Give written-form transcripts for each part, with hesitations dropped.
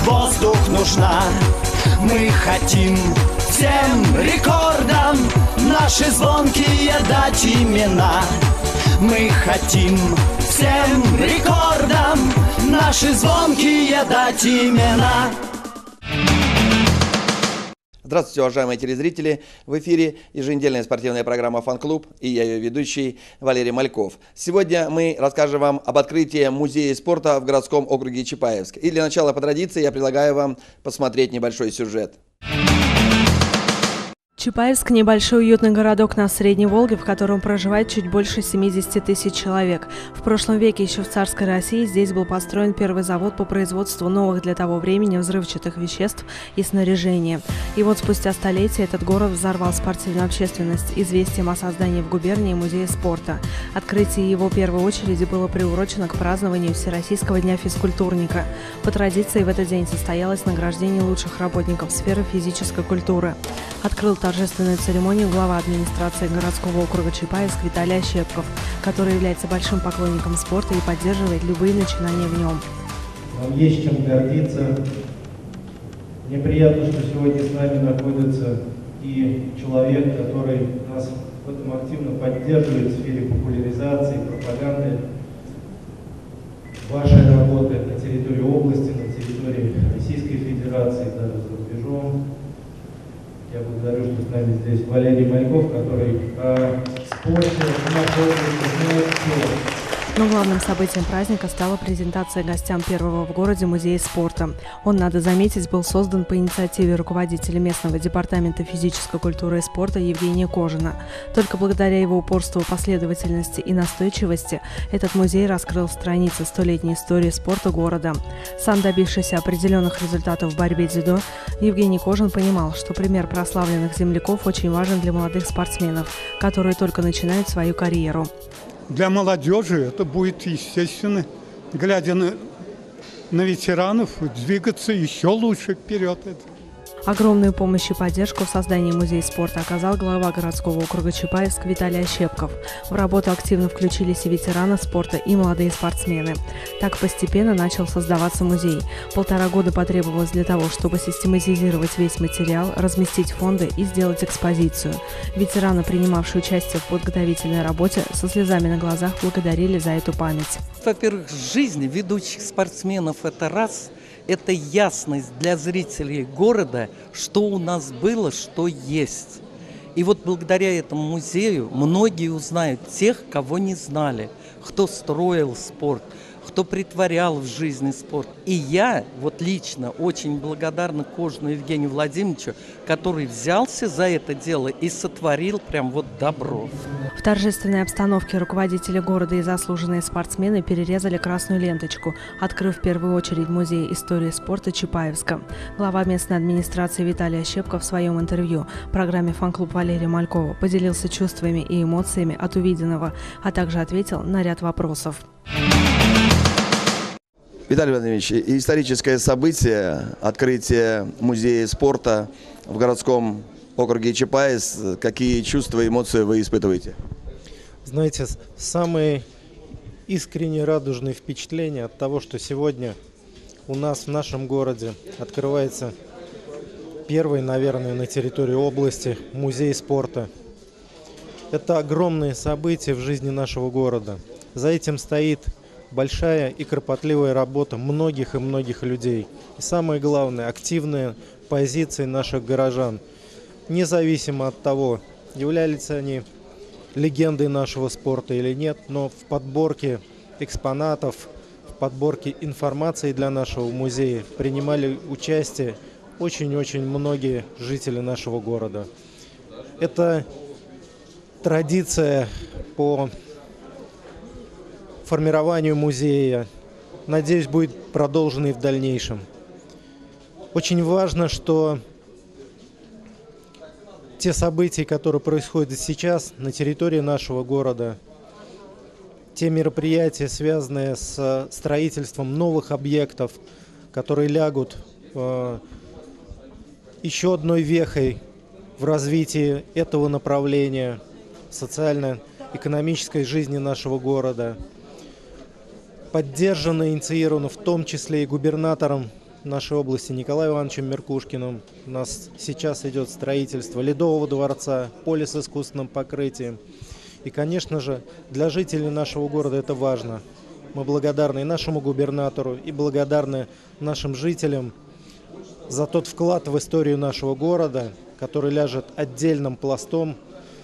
воздух нужна. Мы хотим всем рекордам наши звонкие дать имена. Мы хотим всем рекордам наши звонкие дать имена. Здравствуйте, уважаемые телезрители! В эфире еженедельная спортивная программа «Фан-клуб» и я ее ведущий Валерий Мальков. Сегодня мы расскажем вам об открытии музея спорта в городском округе Чапаевск. И для начала, по традиции, я предлагаю вам посмотреть небольшой сюжет. Чапаевск – небольшой уютный городок на Средней Волге, в котором проживает чуть больше 70 тысяч человек. В прошлом веке, еще в царской России, здесь был построен первый завод по производству новых для того времени взрывчатых веществ и снаряжения. И вот спустя столетия этот город взорвал спортивную общественность известием о создании в губернии музея спорта. Открытие его в первой очереди было приурочено к празднованию Всероссийского дня физкультурника. По традиции в этот день состоялось награждение лучших работников сферы физической культуры. Открыл торжественную церемонию глава администрации городского округа Чапаевск Виталий Ощепков, который является большим поклонником спорта и поддерживает любые начинания в нем. Нам есть чем гордиться. Мне приятно, что сегодня с нами находится и человек, который нас в этом активно поддерживает в сфере популяризации, пропаганды вашей работы на территории области, на территории Российской Федерации, даже за рубежом. Я благодарю, что с нами здесь Валерий Мальков, который о спорте в нашей области знает все. Но главным событием праздника стала презентация гостям первого в городе музея спорта. Он, надо заметить, был создан по инициативе руководителя местного департамента физической культуры и спорта Евгения Кожина. Только благодаря его упорству, последовательности и настойчивости этот музей раскрыл страницы столетней истории спорта города. Сам добившийся определенных результатов в борьбе дзюдо, Евгений Кожин понимал, что пример прославленных земляков очень важен для молодых спортсменов, которые только начинают свою карьеру. Для молодежи это будет, естественно, глядя на ветеранов, двигаться еще лучше вперед. Огромную помощь и поддержку в создании музея спорта оказал глава городского округа Чапаевск Виталий Ощепков. В работу активно включились и ветераны спорта, и молодые спортсмены. Так постепенно начал создаваться музей. 1,5 года потребовалось для того, чтобы систематизировать весь материал, разместить фонды и сделать экспозицию. Ветераны, принимавшие участие в подготовительной работе, со слезами на глазах благодарили за эту память. Во-первых, жизнь ведущих спортсменов – это раз. Это ясность для зрителей города, что у нас было, что есть. И вот благодаря этому музею многие узнают тех, кого не знали, кто строил спорт, кто притворял в жизни спорт. И я вот лично очень благодарна Кожину Евгению Владимировичу, который взялся за это дело и сотворил прям вот добро. В торжественной обстановке руководители города и заслуженные спортсмены перерезали красную ленточку, открыв в первую очередь музей истории спорта Чапаевска. Глава местной администрации Виталий Ощепков в своем интервью программе «Фан-клуб» Валерия Малькова поделился чувствами и эмоциями от увиденного, а также ответил на ряд вопросов. Виталий Владимирович, историческое событие, открытие музея спорта в городском округе Чапаевск. Какие чувства и эмоции вы испытываете? Знаете, самые искренние радужные впечатления от того, что сегодня у нас в нашем городе открывается первый, наверное, на территории области музей спорта. Это огромное событие в жизни нашего города. За этим стоит большая и кропотливая работа многих и многих людей. И самое главное, активные позиции наших горожан. Независимо от того, являлись они легендой нашего спорта или нет, но в подборке экспонатов, в подборке информации для нашего музея принимали участие очень-очень многие жители нашего города. Это традиция по формированию музея, надеюсь, будет продолжена и в дальнейшем. Очень важно, что те события, которые происходят сейчас на территории нашего города, те мероприятия, связанные с строительством новых объектов, которые лягут еще одной вехой в развитии этого направления социально-экономической жизни нашего города, поддержано и инициировано в том числе и губернатором нашей области Николаем Ивановичем Меркушкиным. У нас сейчас идет строительство Ледового дворца, поля с искусственным покрытием. И, конечно же, для жителей нашего города это важно. Мы благодарны и нашему губернатору, и благодарны нашим жителям за тот вклад в историю нашего города, который ляжет отдельным пластом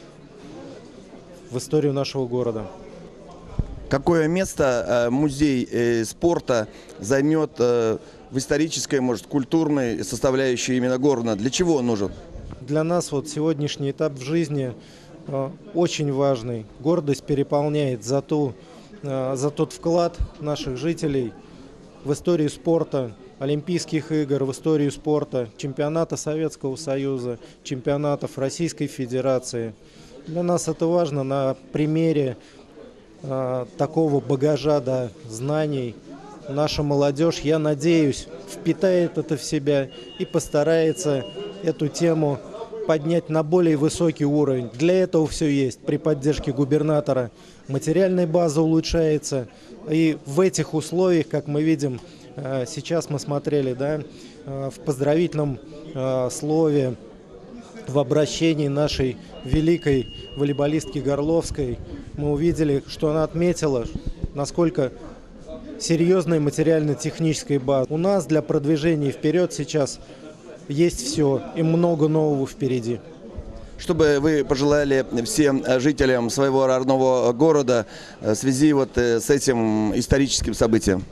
в историю нашего города. Какое место музей спорта займет в исторической, может, культурной составляющей именно города? Для чего он нужен? Для нас вот сегодняшний этап в жизни очень важный. Гордость переполняет за тот вклад наших жителей в историю спорта, Олимпийских игр, в историю спорта, чемпионата Советского Союза, чемпионатов Российской Федерации. Для нас это важно на примере такого багажа знаний. Наша молодежь, я надеюсь, впитает это в себя и постарается эту тему поднять на более высокий уровень. Для этого все есть. При поддержке губернатора материальная база улучшается. И в этих условиях, как мы видим, сейчас мы смотрели, в поздравительном слове, в обращении нашей великой волейболистки Горловской, мы увидели, что она отметила, насколько серьезная материально-техническая база. У нас для продвижения вперед сейчас есть все и много нового впереди. Что бы вы пожелали всем жителям своего родного города в связи с этим историческим событием?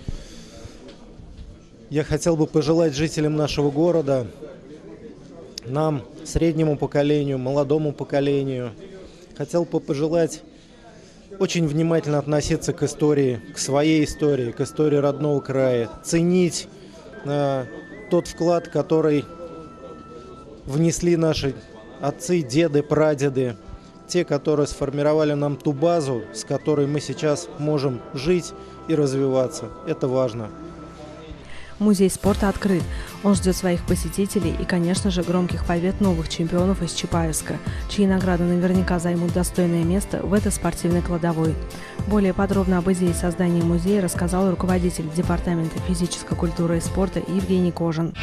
Я хотел бы пожелать жителям нашего города, нам, среднему поколению, молодому поколению, хотел бы пожелать очень внимательно относиться к истории, к своей истории, к истории родного края, ценить тот вклад, который внесли наши отцы, деды, прадеды, те, которые сформировали нам ту базу, с которой мы сейчас можем жить и развиваться. Это важно. Музей спорта открыт. Он ждет своих посетителей и, конечно же, громких побед новых чемпионов из Чапаевска, чьи награды наверняка займут достойное место в этой спортивной кладовой. Более подробно об идее создания музея рассказал руководитель Департамента физической культуры и спорта Евгений Кожин.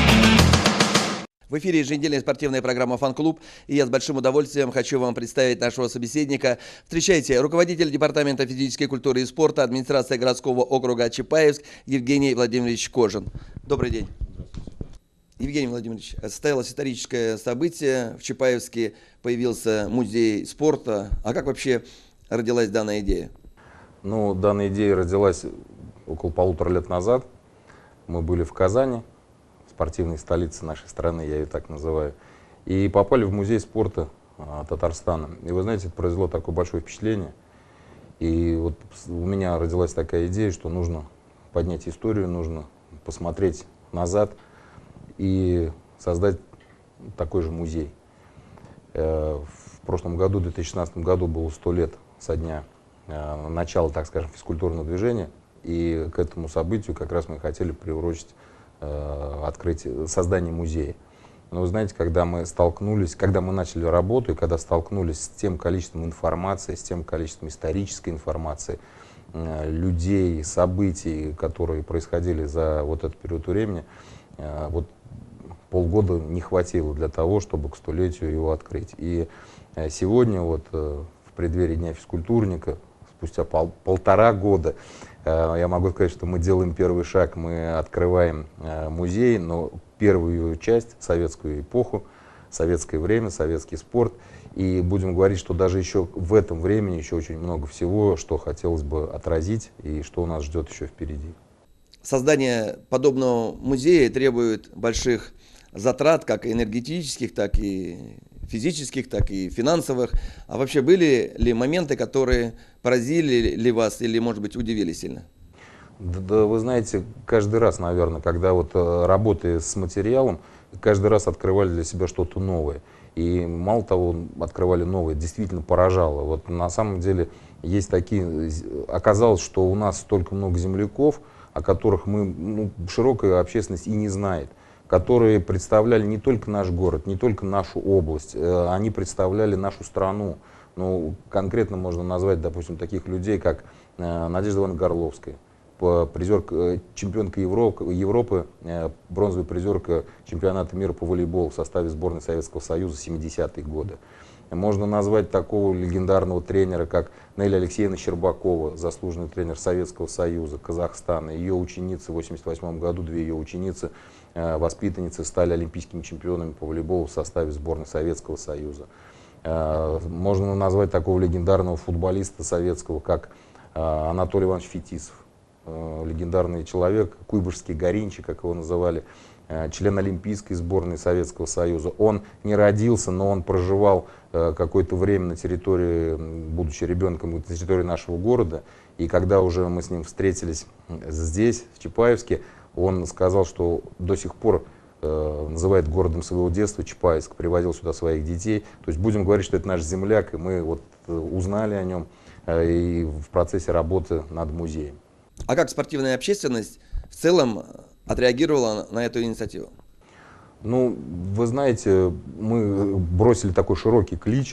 В эфире еженедельная спортивная программа «Фан-клуб», и я с большим удовольствием хочу вам представить нашего собеседника. Встречайте, руководитель Департамента физической культуры и спорта администрации городского округа Чапаевск Евгений Владимирович Кожин. Добрый день. Евгений Владимирович, состоялось историческое событие. В Чапаевске появился музей спорта. А как вообще родилась данная идея? Данная идея родилась около 1,5 лет назад. Мы были в Казани, спортивной столице нашей страны, я ее так называю, и попали в музей спорта Татарстана. И вы знаете, это произвело такое большое впечатление. И вот у меня родилась такая идея, что нужно поднять историю, нужно посмотреть назад и создать такой же музей. В прошлом году, в 2016 году, было 100 лет со дня начала, так скажем, физкультурного движения. И к этому событию как раз мы хотели приурочить создание музея. Но вы знаете, когда мы начали работу и когда столкнулись с тем количеством информации, с тем количеством исторической информации, людей, событий, которые происходили за вот этот период времени, вот полгода не хватило для того, чтобы к 100-летию его открыть. И сегодня вот в преддверии Дня физкультурника, спустя 1,5 года, я могу сказать, что мы делаем первый шаг, мы открываем музей, но первую часть, советскую эпоху, советское время, советский спорт. И будем говорить, что даже еще в этом времени еще очень много всего, что хотелось бы отразить и что у нас ждет еще впереди. Создание подобного музея требует больших затрат, как энергетических, так и физических, так и финансовых. А вообще были ли моменты, которые поразили ли вас или, может быть, удивили сильно? Да, вы знаете, каждый раз, наверное, когда вот работая с материалом, каждый раз открывали для себя что-то новое. И мало того, открывали новое, действительно поражало. Вот на самом деле есть такие... Оказалось, что у нас столько много земляков, о которых широкая общественность и не знает, которые представляли не только наш город, не только нашу область, они представляли нашу страну. Конкретно можно назвать, допустим, таких людей, как Надежда Ивановна Горловская, чемпионка Европы, бронзовая призерка чемпионата мира по волейболу в составе сборной Советского Союза 70-е годы. Можно назвать такого легендарного тренера, как Неля Алексеевна Щербакова, заслуженный тренер Советского Союза, Казахстана. Ее ученицы в 1988 году, две ее ученицы, воспитанницы, стали олимпийскими чемпионами по волейболу в составе сборной Советского Союза. Можно назвать такого легендарного футболиста советского, как Анатолий Иванович Фетисов. Легендарный человек, куйбышевский Горинчик, как его называли, член олимпийской сборной Советского Союза. Он не родился, но он проживал какое-то время на территории, будучи ребенком, на территории нашего города. И когда уже мы с ним встретились здесь, в Чапаевске, он сказал, что до сих пор называет городом своего детства Чапаевск, привозил сюда своих детей. То есть будем говорить, что это наш земляк, и мы вот узнали о нем и в процессе работы над музеем. А как спортивная общественность в целом отреагировала на эту инициативу? Ну, вы знаете, мы бросили такой широкий клич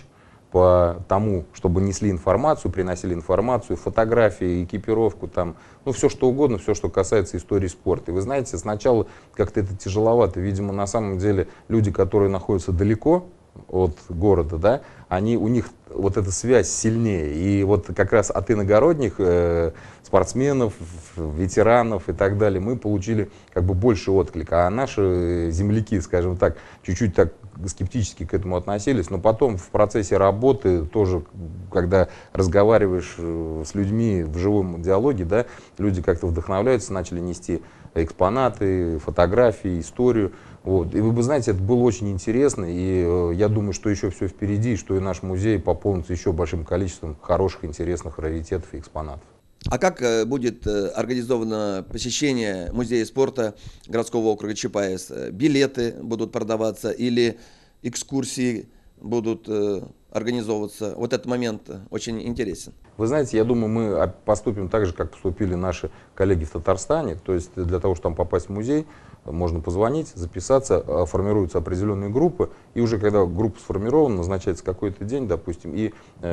по тому, чтобы несли информацию, приносили информацию, фотографии, экипировку, там, ну, все что угодно, все, что касается истории спорта. И вы знаете, сначала как-то это тяжеловато. Видимо, на самом деле люди, которые находятся далеко от города, да, у них вот эта связь сильнее. И вот как раз от иногородних спортсменов, ветеранов и так далее мы получили как бы больше отклика. А наши земляки, скажем так, чуть-чуть так скептически к этому относились. Но потом в процессе работы тоже, когда разговариваешь с людьми в живом диалоге, да, люди как-то вдохновляются, начали нести экспонаты, фотографии, историю. Вот. И вы знаете, это было очень интересно, и я думаю, что еще все впереди, что и наш музей пополнится еще большим количеством хороших, интересных раритетов и экспонатов. А как будет организовано посещение музея спорта городского округа Чапаевск? Билеты будут продаваться или экскурсии будут организовываться? Вот этот момент очень интересен. Вы знаете, я думаю, мы поступим так же, как поступили наши коллеги в Татарстане. То есть для того, чтобы там попасть в музей, можно позвонить, записаться, формируются определенные группы, и уже когда группа сформирована, назначается какой-то день, допустим, и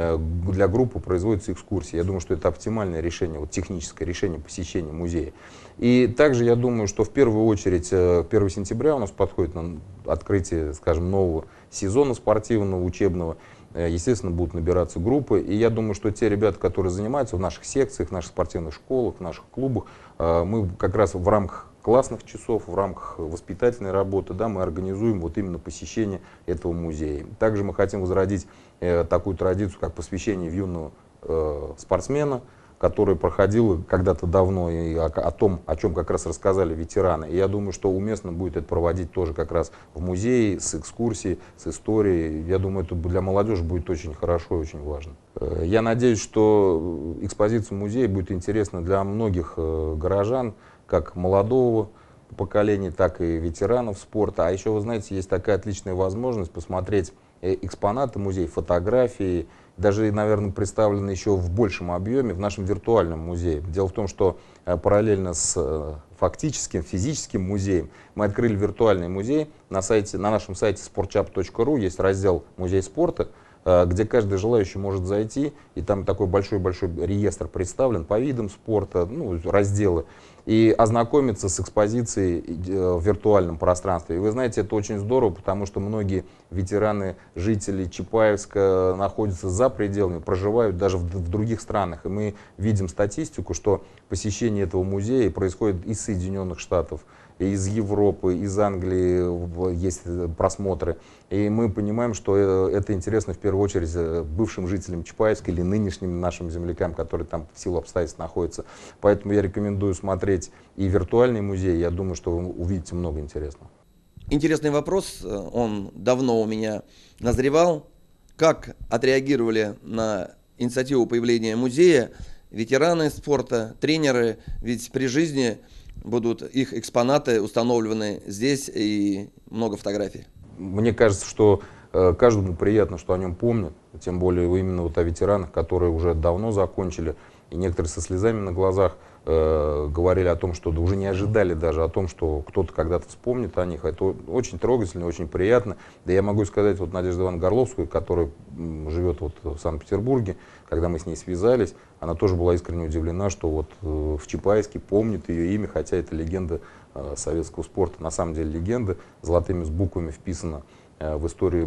для группы производится экскурсия. Я думаю, что это оптимальное решение, вот техническое решение посещения музея. И также я думаю, что в первую очередь 1 сентября у нас подходит на открытие, скажем, нового сезона спортивного, учебного. Естественно, будут набираться группы, и я думаю, что те ребята, которые занимаются в наших секциях, в наших спортивных школах, в наших клубах, мы как раз в рамках классных часов, в рамках воспитательной работы, да, мы организуем вот именно посещение этого музея. Также мы хотим возродить такую традицию, как посвящение в юного спортсмена, которая проходила когда-то давно, и о том, о чем как раз рассказали ветераны. И я думаю, что уместно будет это проводить тоже как раз в музее, с экскурсией, с историей. Я думаю, это для молодежи будет очень хорошо и очень важно. Я надеюсь, что экспозиция музея будет интересна для многих горожан, как молодого поколения, так и ветеранов спорта. А еще, вы знаете, есть такая отличная возможность посмотреть экспонаты музея, фотографии, даже, наверное, представлены еще в большем объеме в нашем виртуальном музее. Дело в том, что параллельно с фактическим, физическим музеем мы открыли виртуальный музей. На нашем сайте sportchap.ru есть раздел «Музей спорта», где каждый желающий может зайти, и там такой большой-большой реестр представлен по видам спорта, ну, разделы, и ознакомиться с экспозицией в виртуальном пространстве. И вы знаете, это очень здорово, потому что многие ветераны, жители Чапаевска находятся за пределами, проживают даже в других странах. И мы видим статистику, что посещение этого музея происходит из Соединенных Штатов, из Европы, из Англии есть просмотры. И мы понимаем, что это интересно в первую очередь бывшим жителям Чапаевска или нынешним нашим землякам, которые там в силу обстоятельств находятся. Поэтому я рекомендую смотреть и виртуальный музей. Я думаю, что вы увидите много интересного. Интересный вопрос, он давно у меня назревал. Как отреагировали на инициативу появления музея ветераны спорта, тренеры? Ведь при жизни будут их экспонаты установлены здесь и много фотографий. Мне кажется, что каждому приятно, что о нем помнят, тем более именно вот о ветеранах, которые уже давно закончили, и некоторые со слезами на глазах говорили о том, что уже не ожидали даже о том, что кто-то когда-то вспомнит о них. Это очень трогательно, очень приятно. Да я могу сказать, вот Надежда Ивановна Горловская, которая живет вот в Санкт-Петербурге, когда мы с ней связались, она тоже была искренне удивлена, что вот в Чапаевске помнит ее имя, хотя это легенда советского спорта. На самом деле легенда, золотыми буквами вписана в историю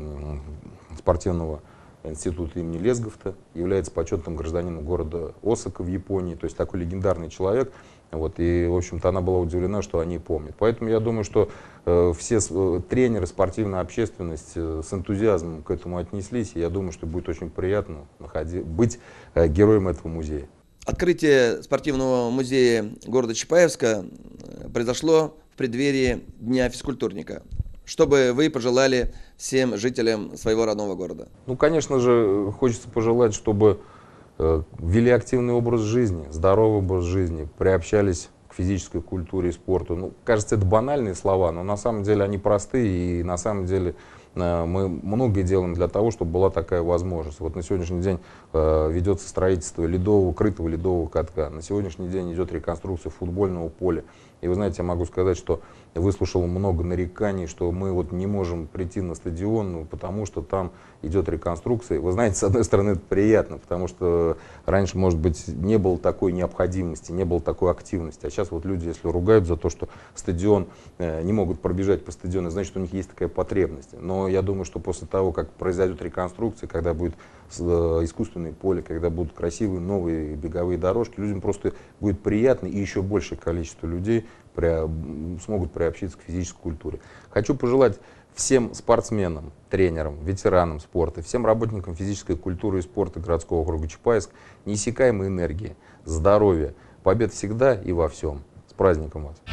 спортивного института имени Лесговта, является почетным гражданином города Осака в Японии, то есть такой легендарный человек. Вот, и, в общем-то, она была удивлена, что они помнят. Поэтому я думаю, что все тренеры, спортивная общественность с энтузиазмом к этому отнеслись, и я думаю, что будет очень приятно быть героем этого музея. Открытие спортивного музея города Чапаевска произошло в преддверии Дня физкультурника. Что бы вы пожелали всем жителям своего родного города? Ну, конечно же, хочется пожелать, чтобы вели активный образ жизни, здоровый образ жизни, приобщались к физической культуре и спорту. Ну, кажется, это банальные слова, но на самом деле они простые, и на самом деле мы многое делаем для того, чтобы была такая возможность. Вот на сегодняшний день ведется строительство крытого ледового катка, на сегодняшний день идет реконструкция футбольного поля. И вы знаете, я могу сказать, что выслушал много нареканий, что мы вот не можем прийти на стадион, потому что там идет реконструкция. Вы знаете, с одной стороны, это приятно, потому что раньше, может быть, не было такой необходимости, не было такой активности. А сейчас вот люди, если ругают за то, что стадион, не могут пробежать по стадиону, значит, у них есть такая потребность. Но я думаю, что после того, как произойдет реконструкция, когда будет искусственное поле, когда будут красивые новые беговые дорожки, людям просто будет приятно, и еще большее количество людей смогут приобщиться к физической культуре. Хочу пожелать всем спортсменам, тренерам, ветеранам спорта, всем работникам физической культуры и спорта городского округа Чапаевск неиссякаемой энергии, здоровья, побед всегда и во всем. С праздником вас!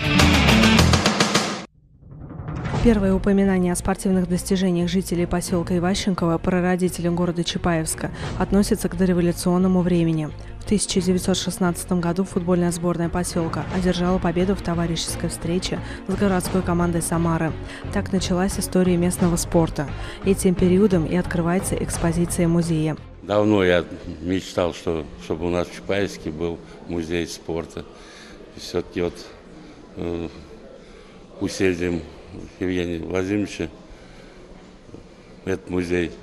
Первое упоминание о спортивных достижениях жителей поселка Иващенково прародителям города Чапаевска относится к дореволюционному времени. В 1916 году футбольная сборная поселка одержала победу в товарищеской встрече с городской командой Самары. Так началась история местного спорта. Этим периодом и открывается экспозиция музея. Давно я мечтал, чтобы у нас в Чапаевске был музей спорта. Все-таки вот усилием Евгения Владимировича этот музей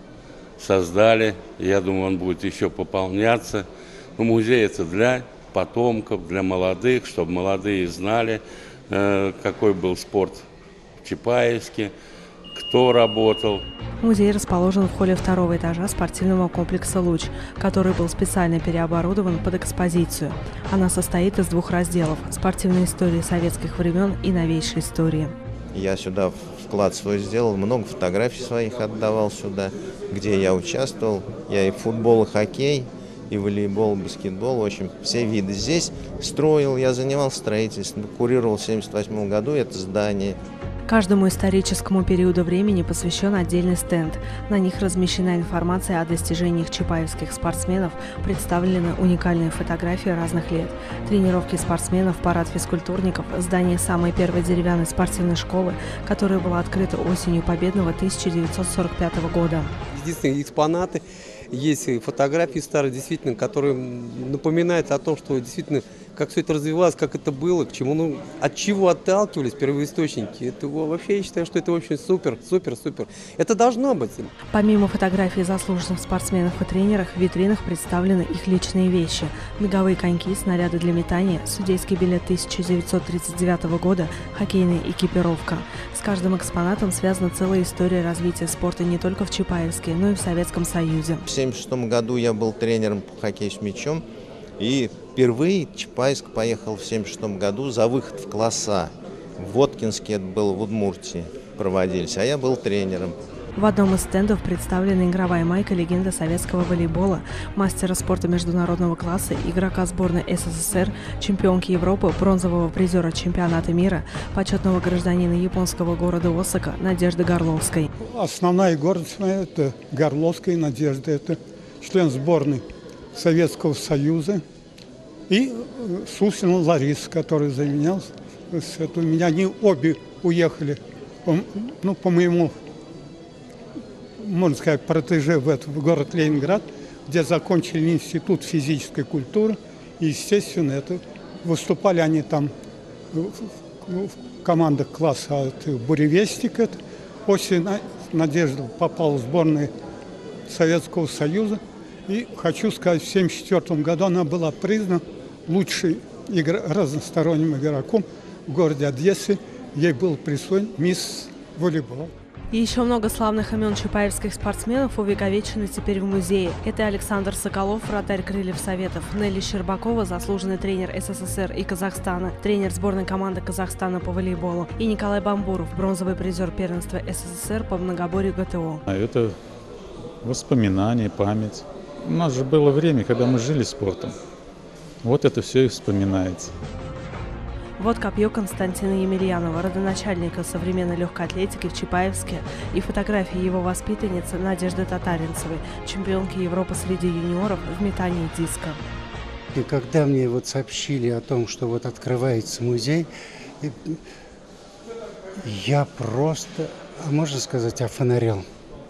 создали. Я думаю, он будет еще пополняться. Но музей это для потомков, для молодых, чтобы молодые знали, какой был спорт в Чапаевске, кто работал. Музей расположен в холле второго этажа спортивного комплекса «Луч», который был специально переоборудован под экспозицию. Она состоит из двух разделов – спортивной истории советских времен и новейшей истории. Я сюда вклад свой сделал, много фотографий своих отдавал сюда, где я участвовал. Я и футбол, и хоккей, и волейбол, баскетбол, в общем, все виды. Здесь строил, я занимался строительством, курировал в 1978 году это здание. Каждому историческому периоду времени посвящен отдельный стенд. На них размещена информация о достижениях чапаевских спортсменов, представлены уникальные фотографии разных лет. Тренировки спортсменов, парад физкультурников, здание самой первой деревянной спортивной школы, которая была открыта осенью победного 1945 года. Единственные экспонаты, есть фотографии старые, действительно, которые напоминают о том, что действительно, как все это развивалось, как это было, к чему, от чего отталкивались первоисточники. Это вообще, я считаю, что это очень супер. Это должно быть. Помимо фотографий заслуженных спортсменов и тренеров, в витринах представлены их личные вещи. Беговые коньки, снаряды для метания, судейский билет 1939 года, хоккейная экипировка. С каждым экспонатом связана целая история развития спорта не только в Чапаевске, но и в Советском Союзе. В 1976 году я был тренером по хоккею с мячом. И впервые Чапаевск поехал в 1976 году за выход в класса. В Воткинске, это было в Удмуртии, проводились, а я был тренером. В одном из стендов представлена игровая майка легенды советского волейбола, мастера спорта международного класса, игрока сборной СССР, чемпионки Европы, бронзового призера чемпионата мира, почетного гражданина японского города Осака Надежды Горловской. Основная гордость моя – это Горловская Надежда, это член сборной Советского Союза, и Сусина Лариса, которая заменялась. У меня они обе уехали, по моему, можно сказать, протеже в город Ленинград, где закончили институт физической культуры И, естественно, это выступали они там в командах класса от «Буревестник». После Надежда попала в сборную Советского Союза. И хочу сказать, в 1974 году она была признана лучшим разносторонним игроком в городе Одессе. Ей был присвоен мисс волейбол. И еще много славных имен чапаевских спортсменов увековечены теперь в музее. Это Александр Соколов, вратарь Крыльев Советов, Нелли Щербакова, заслуженный тренер СССР и Казахстана, тренер сборной команды Казахстана по волейболу, и Николай Бамбуров, бронзовый призер первенства СССР по многоборью ГТО. Это воспоминания, память. У нас же было время, когда мы жили спортом. Вот это все и вспоминается. Вот копье Константина Емельянова, родоначальника современной легкой атлетики в Чапаевске, и фотографии его воспитанницы Надежды Татаринцевой, чемпионки Европы среди юниоров в метании диска. И когда мне вот сообщили о том, что вот открывается музей, я просто, можно сказать, офонарел.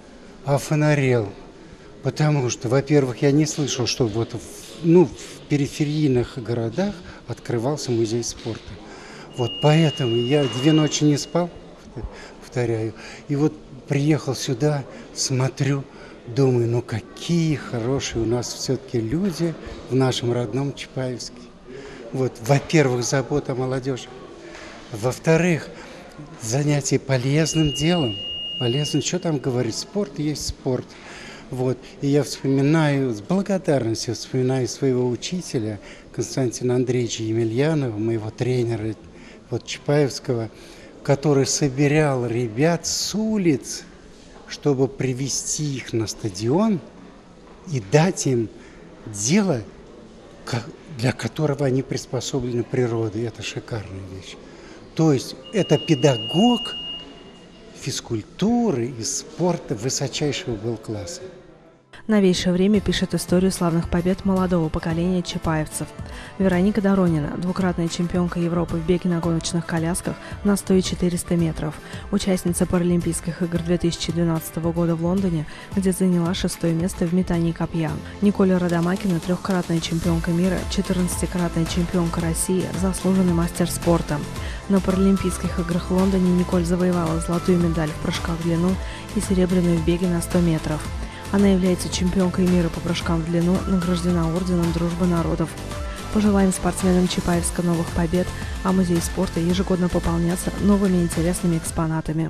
Потому что, во-первых, я не слышал, что вот в периферийных городах открывался музей спорта. Вот поэтому я 2 ночи не спал, повторяю. И вот приехал сюда, смотрю, думаю, ну какие хорошие у нас все-таки люди в нашем родном Чапаевске. Вот, во-первых, забота о молодежи. Во-вторых, занятие полезным делом. Полезным, что там говорить, спорт есть спорт. Вот. И я вспоминаю, с благодарностью вспоминаю своего учителя Константина Андреевича Емельянова, моего тренера вот, Чапаевского, который собирал ребят с улиц, чтобы привести их на стадион и дать им дело, для которого они приспособлены природой. Это шикарная вещь. То есть это педагог физкультуры и спорта высочайшего был класса. Новейшее время пишет историю славных побед молодого поколения чапаевцев. Вероника Доронина, двукратная чемпионка Европы в беге на гоночных колясках на 100 и 400 метров, участница Паралимпийских игр 2012 года в Лондоне, где заняла 6-е место в метании копья. Николя Радомакина, 3-кратная чемпионка мира, 14-кратная чемпионка России, заслуженный мастер спорта. На Паралимпийских играх в Лондоне Николь завоевала золотую медаль в прыжках в длину и серебряную в беге на 100 метров. Она является чемпионкой мира по прыжкам в длину, награждена орденом Дружбы народов. Пожелаем спортсменам Чапаевска новых побед, а музей спорта ежегодно пополняться новыми интересными экспонатами.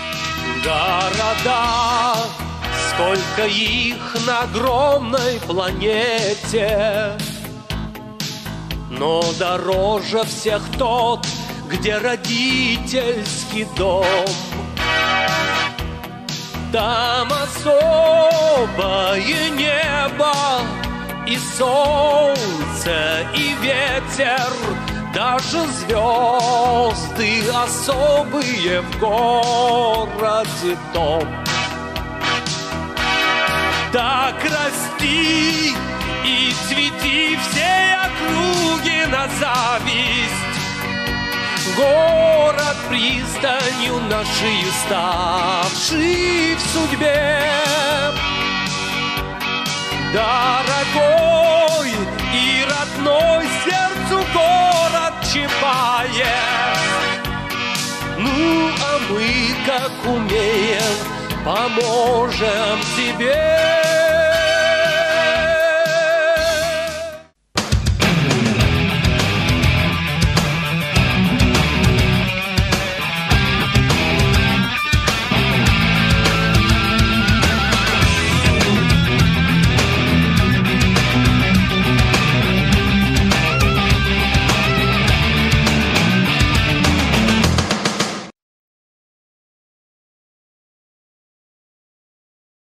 Города, сколько их на огромной планете, но дороже всех тот, где родительский дом. Там особое небо и солнце, и ветер, даже звезды особые в городе том. Так расти и цвети всей округи на зависть. Город пристанью нашей ставший в судьбе. Дорогой и родной сердцу город Чапаев. Ну, а мы, как умеем, поможем тебе.